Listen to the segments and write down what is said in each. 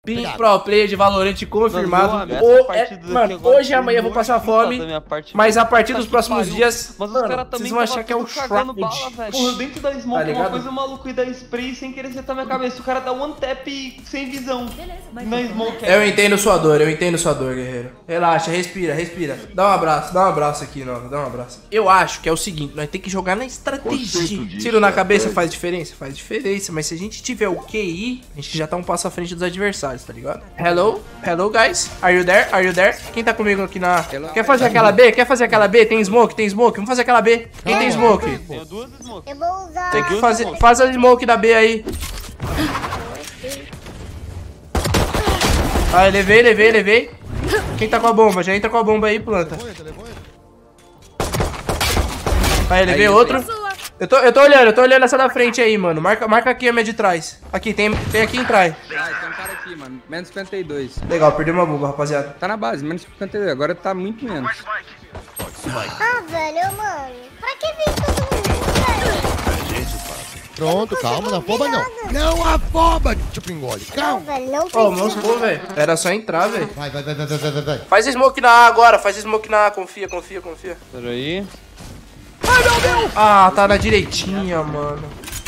Pim, pro player de Valorant confirmado. Mano, hoje e amanhã eu vou passar fome, mas a partir dos próximos dias, mano, vocês vão achar que é o Shroud. Porra, dentro da smoke, uma coisa maluca e da spray sem querer acertar minha cabeça. O cara dá one tap sem visão. Na smoke. Eu entendo sua dor, guerreiro. Relaxa, respira. Dá um abraço aqui, Nova, dá um abraço. Eu acho que é o seguinte, nós temos que jogar na estratégia. Tiro na cabeça faz diferença? Faz diferença, mas se a gente tiver o QI, a gente já tá um passo à frente dos adversários, tá ligado? Hello, guys. Are you there? Quem tá comigo aqui na... Quer fazer aquela B? Tem smoke? Vamos fazer aquela B. Quem tem smoke? Tenho duas smokes. Eu vou usar. Tem que faz a smoke da B aí. Ah, levei. Quem tá com a bomba? Já entra com a bomba aí, planta. Aí, levei outro. Eu tô olhando essa da frente aí, mano. Marca aqui a minha de trás. Aqui, tem aqui em trás. Ah, tem um cara aqui, mano. Menos 52. Legal, perdemos uma bomba, rapaziada. Tá na base, menos 52. Agora tá muito menos. Ah, velho, mano. Pra que vir todo mundo, velho? Pronto, calma, não afoba não. Não afoba, tipo engole. Não, Calma. velho, não Ó, precisa. mostrou, velho. Era só entrar, velho. Vai. Faz smoke na A agora, confia. Pera aí. Ah, tá na direitinha, mano.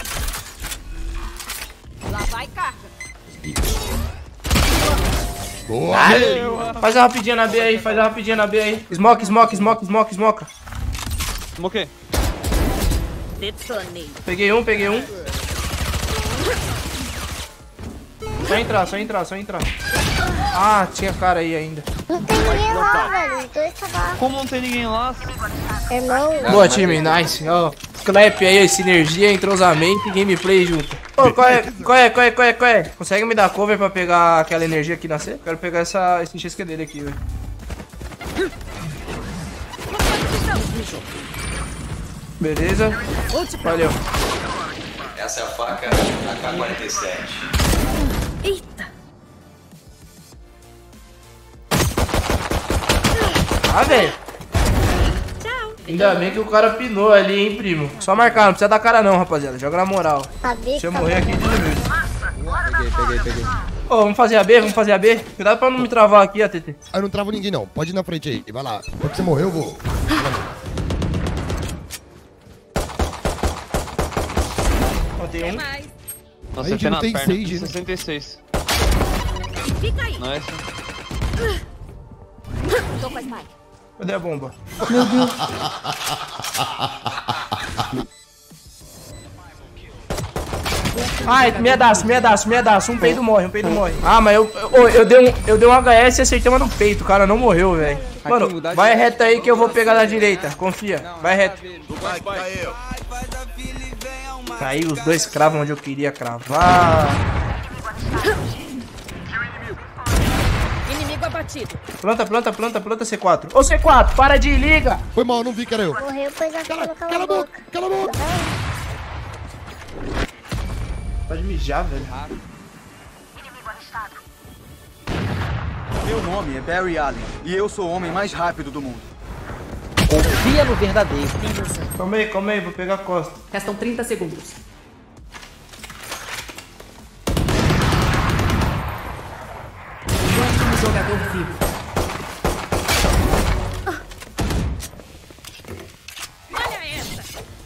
Lá vai carga. Boa. Faz a rapidinha na B aí, Smoke. Smokei. Detonei. Peguei um. Só entrar. Ah, tinha cara aí ainda. Não tem ninguém lá, velho. Os dois acabaram. Como não tem ninguém lá? Irmão, Boa, time, nice. Ó, clap aí, sinergia, entrosamento e gameplay junto. Ô, qual é? Consegue me dar cover pra pegar aquela energia aqui na C? Quero pegar esse XQ dele aqui, velho. Beleza. Valeu. Essa é a faca AK-47. Eita. Ah, velho. Tchau. Ainda bem que o cara pinou ali, hein, primo. Só marcar, não precisa dar cara não, rapaziada. Joga na moral. a bica. Deixa eu morrer aqui de vez. Peguei. Ô, vamos fazer a B? Cuidado pra não me travar aqui, ATT. Eu não travo ninguém não, pode ir na frente aí, vai lá. Quando você morrer eu vou. Matei Tem um. mais. Nossa, A gente acertei não na tem perna. sage, né? 66. Fica aí. Nice. Tô com a Spike. Cadê a bomba? Ai, me daço. Um peido morre. Ah, mas eu dei um HS e acertei uma no peito. O cara não morreu, velho. Mano, vai reto aí que eu vou pegar da direita. Confia. Vai reto. Aí os dois cravam onde eu queria cravar. Inimigo abatido. Planta C4. Ô C4, para de liga. Foi mal, não vi que era eu. Morreu, pois a Cala cala a boca. Pode mijar, velho. Meu nome é Barry Allen e eu sou o homem mais rápido do mundo. Confia no verdadeiro. Calma aí, vou pegar a costa. Restam 30 segundos. Último jogador vivo. Olha essa.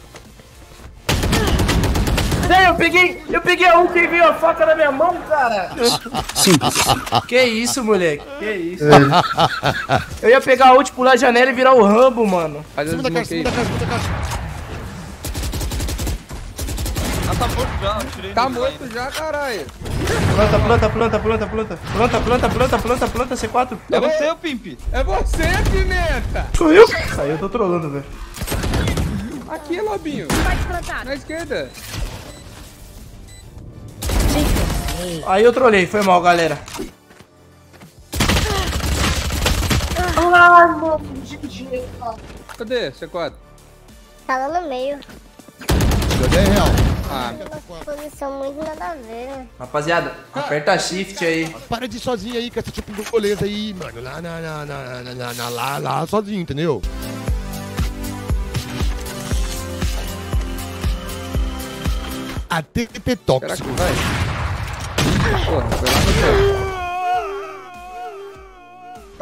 Eu peguei a que veio a faca na minha mão, cara. Que isso, moleque? Que isso? Eu ia pegar a ult, pular a janela e virar o Rambo, mano. Faz Cima da caixa. Ah, tá morto já. Tirei Tá do morto já, caralho. Planta C4. É você, o Pimp. É você, Pimenta. Sou eu? Aí eu tô trolando, velho. Aqui, Lobinho. Vai desplantado. Na esquerda. Aí eu trolei, foi mal, galera. Cadê? C4. Tá lá no meio. Deu 10 real. Ah, Uma posição muito nada a ver, né? Rapaziada, aperta shift aí. Para de ir sozinho aí com essa tipo de goleza aí, mano. Lá sozinho, entendeu? A TT será Tóxico. que vai? Porra, foi lá no céu.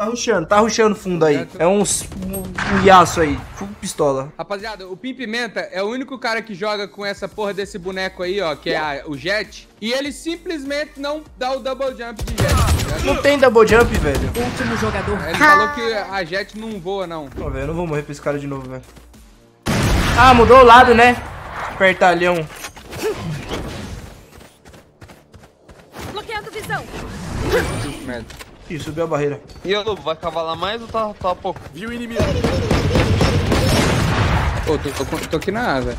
Tá rushando fundo aí. É um iaço aí. Full pistola. Rapaziada, o Pim Pimenta é o único cara que joga com essa porra desse boneco aí, ó, que é o Jet. E ele simplesmente não dá o double jump de Jet. Não tem double jump, velho. Último jogador. Ele falou que a Jet não voa, não. Pô, velho, eu não vou morrer pra esse cara de novo, velho. Ah, mudou o lado, né? Apertalhão. Bloqueando visão. Merda. Ih, subiu a barreira. E ô, Lobo, vai cavalar mais ou tá pouco? Viu o inimigo? Pô, tô aqui na A, velho.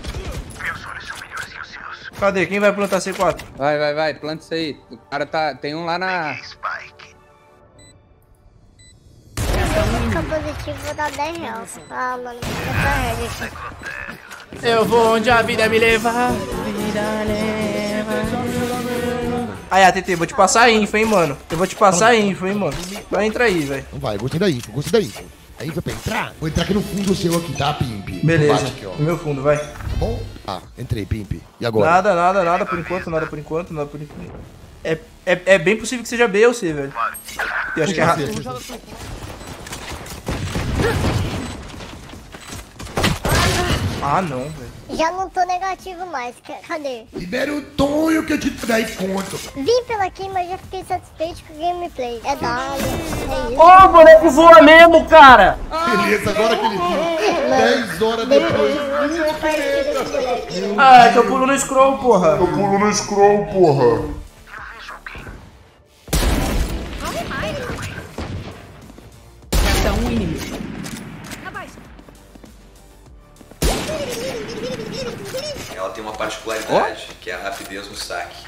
Cadê? Quem vai plantar C4? Vai, planta isso aí. O cara tem um lá na... Fica positivo, vou dar 10 reais. Ah, mano, fica red aqui. Eu vou onde a vida me levar. Vida leva. Aí, ATT, vou te passar a info, hein, mano. Eu vou te passar a info, hein, mano. Vai entrar aí, velho. Então vai, gostei da info, gostei da info. A info é pra entrar? Vou entrar aqui no fundo seu aqui, tá, Pimp? Beleza. Bate aqui, ó. No meu fundo, vai. Tá bom? Ah, entrei, Pimp. E agora? Nada por enquanto. É bem possível que seja B ou C, velho. Eu acho que é errado. Ah, não, velho. Já não tô negativo mais. Cadê? Libera o tonho que eu te dei conta. Vim pela aqui, mas já fiquei satisfeito com o gameplay. É dado, é isso. Ô, o boneco voa mesmo, cara. Beleza, agora que ele viu. 10 horas depois. Ah, é que eu pulo no scroll, porra. Resta um inimigo. Abaixo. Ela tem uma particularidade, que é a rapidez no saque.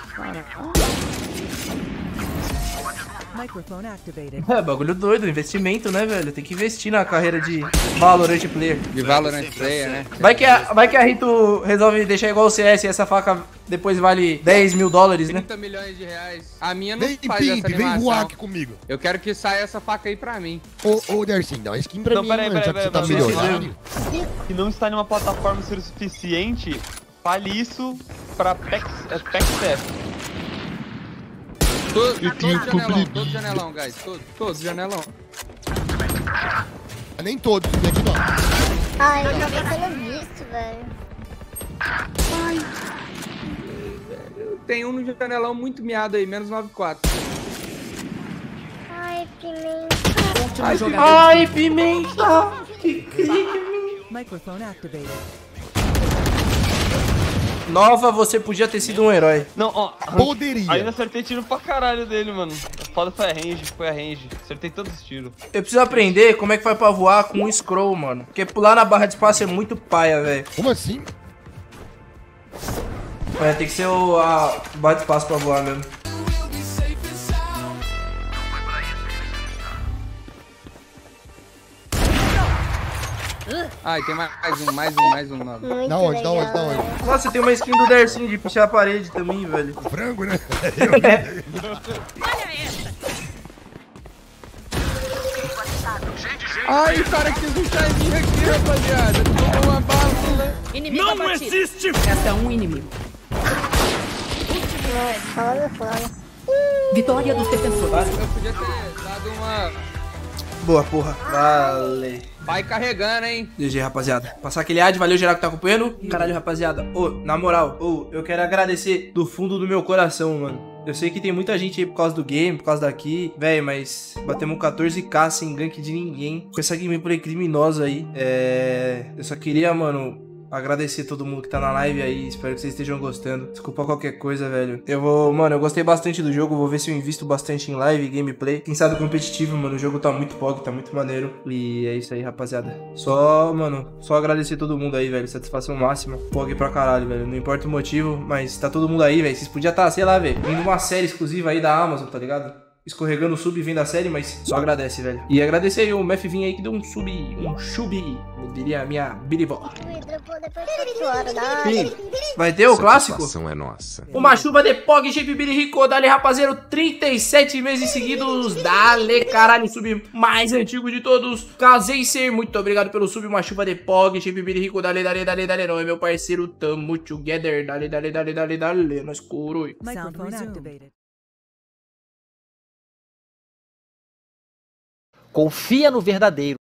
É, bagulho doido, investimento, né, velho? Tem que investir na carreira de Valorant player. De Valorant Player, né? Vai que a Rito resolve deixar igual o CS e essa faca depois vale 10 mil dólares, né? 30 milhões de reais. A minha não Vem, faz essa Pimp, vem animação. voar aqui comigo. Eu quero que saia essa faca aí pra mim. Ô, Dersin, dá uma skin pra Não, mim, peraí, mano, já que você tá peraí, milionário. Se não está em uma plataforma ser o suficiente, fale isso pra PaxF. Todo janelão, guys. Todos janelão. Nem todos, vem aqui não. Ai, eu tô sendo visto, velho. Tem um no janelão muito miado aí, menos 9,4. Ai, pimenta. Último jogador. Ai, pimenta! Que crime! Microphone activated. Nova, você podia ter sido um herói. Não, ó. Poderia. Ainda acertei tiro pra caralho dele, mano. A foda foi a range. Acertei todos os tiros. Eu preciso aprender como é que faz pra voar com um scroll, mano. Porque pular na barra de espaço é muito paia, velho. Como assim? É, tem que ser a barra de espaço pra voar mesmo. Ai, tem mais um. Nove. Muito Da onde, da legal, onde, da onde? Nossa, tem uma skin do Dersin de puxar a parede também, velho. Frango, né? Olha essa. Ai, o cara quis deixar em mim aqui, rapaziada. Tomou uma bala. Inimigo abatido. Resta um inimigo. Foda. Vitória dos defensores. Eu podia ter dado uma... Boa, porra. Vale. Vai carregando, hein? GG, rapaziada. Passar aquele ad, valeu geral que tá acompanhando. Caralho, rapaziada. Ô, na moral, eu quero agradecer do fundo do meu coração, mano. Eu sei que tem muita gente aí por causa do game, por causa daqui. Véi, mas batemos 14k sem gank de ninguém. Com essa gameplay criminosa aí. Eu só queria, mano, agradecer todo mundo que tá na live aí. Espero que vocês estejam gostando. Desculpa qualquer coisa, velho. Mano, eu gostei bastante do jogo. Vou ver se eu invisto bastante em live e gameplay. Quem sabe competitivo, mano. O jogo tá muito pog, tá muito maneiro. E é isso aí, rapaziada. Só agradecer todo mundo aí, velho. Satisfação máxima. Pog pra caralho, velho. Não importa o motivo, mas tá todo mundo aí, velho. Vocês podiam estar, sei lá, velho, vindo uma série exclusiva aí da Amazon, tá ligado? Escorregando o sub vem da série, mas só agradece, velho. E agradecer aí o Mefvin aí que deu um sub, eu diria a minha biribó. Me dropou depois de 4 horas, dá. Sim. Vai ter o clássico? É nossa. Uma chuva de Pog, Shape Biririco, dale rapazeiro, 37 meses seguidos, dale caralho, sub mais antigo de todos, Kazenser, muito obrigado pelo sub, uma chuva de Pog, Shape Biririco, dale, não é meu parceiro, tamo together, dale, nós curoi. Microphone activated. Confia no verdadeiro.